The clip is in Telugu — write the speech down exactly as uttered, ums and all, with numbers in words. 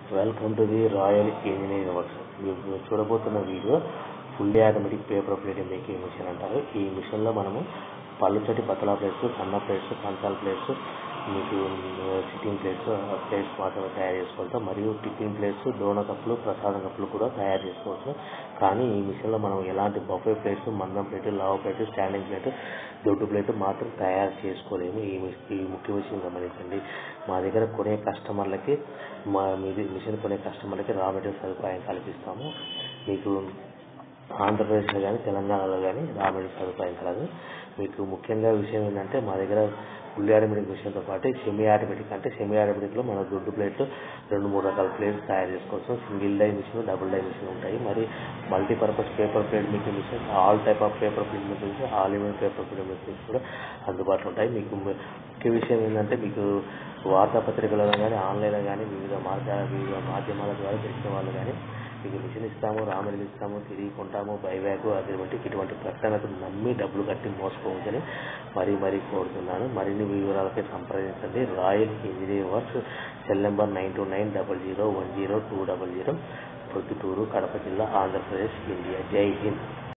Welcome to the royal engineering works. మీరు చూడబోతున్న video fully automatic paper plate making machine అంటారు. ఈ మిషన్లో మనము పళ్ళుచటి పతలా ప్లేట్స్, సన్న ప్లేట్స్, కంచాల ప్లేట్స్, మీకు సిట్టింగ్ ప్లేట్స్ ప్లేట్స్ మాత్రమే తయారు చేసుకోవచ్చు. మరియు టిఫిన్ ప్లేట్స్, డోనా కప్పులు, ప్రసాదం కప్పులు కూడా తయారు చేసుకోవచ్చు. కానీ ఈ మిషన్లో మనం ఎలాంటి బఫే ప్లేట్స్, మందం ప్లేట్, లావ్ ప్లేట్, స్టాండింగ్ ప్లేట్, దొడ్డు ప్లేట్ మాత్రం తయారు చేసుకోలేము. ఈ ఈ ముఖ్య విషయం గమనించండి. మా దగ్గర కొనే కస్టమర్లకి మా మీది మిషన్ కొనే కస్టమర్లకి రా మెటీరియల్ సదుపాయం కల్పిస్తాము. మీకు ఆంధ్రప్రదేశ్లో కానీ తెలంగాణలో కానీ రా మెటీరియల్ సదుపాయం కలదు. మీకు ముఖ్యంగా విషయం ఏంటంటే మా దగ్గర ఫుల్లీ ఆటోమేటిక్ మిషన్తో పాటు సెమీ ఆటోమేటిక్ అంటే సెమీ ఆటోమేటిక్లో మన దొడ్డు ప్లేట్లు రెండు మూడు రకాల ప్లేట్స్ తయారు చేసుకోవచ్చు. Single die machine, double die machine ఉంటాయి. మరి multipurpose paper plate making machine, all type of paper plate making machine, all in paper plate making కూడా అందుబాటులో ఉంటాయి. మీకు ముఖ్య విషయం ఏంటంటే మీకు వార్తాపత్రికలలో కానీ ఆన్లైన్లో కానీ వివిధ మార్గాల వివిధ మాధ్యమాల ద్వారా తెలిసిన వాళ్ళు కానీ మీకు మిషన్ ఇస్తాము, రా మెటీరియల్ ఇస్తాము, తిరిగి కొంటాము, బైబ్యాక్ అగ్రిమెంట్ ఇటువంటి ప్రకటనకు నమ్మి డబ్బులు కట్టి మోసపోవద్దని మరీ మరీ కోరుతున్నాను. మరిన్ని వివరాలపై సంప్రదించండి. Royal engineering works, cell number nine two nine double zero one zero two double zero, Proddatur, Kadapa జిల్లా, ఆంధ్రప్రదేశ్, ఇండియా. జై హింద్.